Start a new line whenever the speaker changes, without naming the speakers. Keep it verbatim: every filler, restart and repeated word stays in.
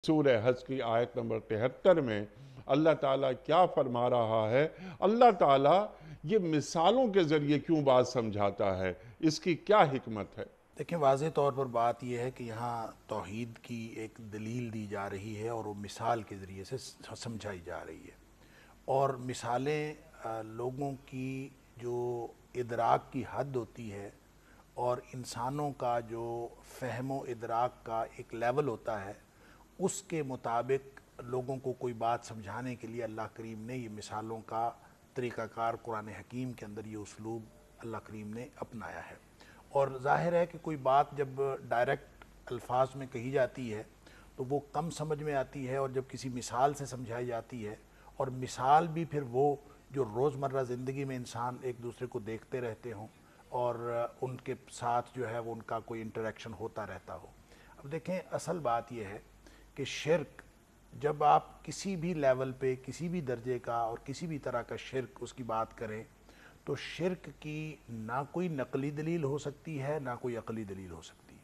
سورہ حج کی آیت نمبر تہتر میں اللہ تعالیٰ کیا فرما رہا ہے؟ اللہ تعالیٰ یہ مثالوں کے ذریعے کیوں بات سمجھاتا ہے؟ اس کی کیا حکمت ہے؟
دیکھیں، واضح طور پر بات یہ ہے کہ یہاں توحید کی ایک دلیل دی جا رہی ہے اور وہ مثال کے ذریعے سے سمجھائی جا رہی ہے، اور مثالیں آ، لوگوں کی جو ادراک کی حد ہوتی ہے اور انسانوں کا جو فہم و ادراک کا ایک لیول ہوتا ہے، اس کے مطابق لوگوں کو کوئی بات سمجھانے کے لیے اللہ کریم نے یہ مثالوں کا طریقہ کار قرآن حکیم کے اندر یہ اسلوب اللہ کریم نے اپنایا ہے۔ اور ظاہر ہے کہ کوئی بات جب ڈائریکٹ الفاظ میں کہی جاتی ہے تو وہ کم سمجھ میں آتی ہے، اور جب کسی مثال سے سمجھائی جاتی ہے، اور مثال بھی پھر وہ جو روزمرہ زندگی میں انسان ایک دوسرے کو دیکھتے رہتے ہوں اور ان کے ساتھ جو ہے وہ ان کا کوئی انٹریکشن ہوتا رہتا ہو۔ اب دیکھیں، اصل بات یہ ہے کہ شرک، جب آپ کسی بھی لیول پہ کسی بھی درجے کا اور کسی بھی طرح کا شرک اس کی بات کریں تو شرک کی نہ کوئی نقلی دلیل ہو سکتی ہے نہ کوئی عقلی دلیل ہو سکتی ہے۔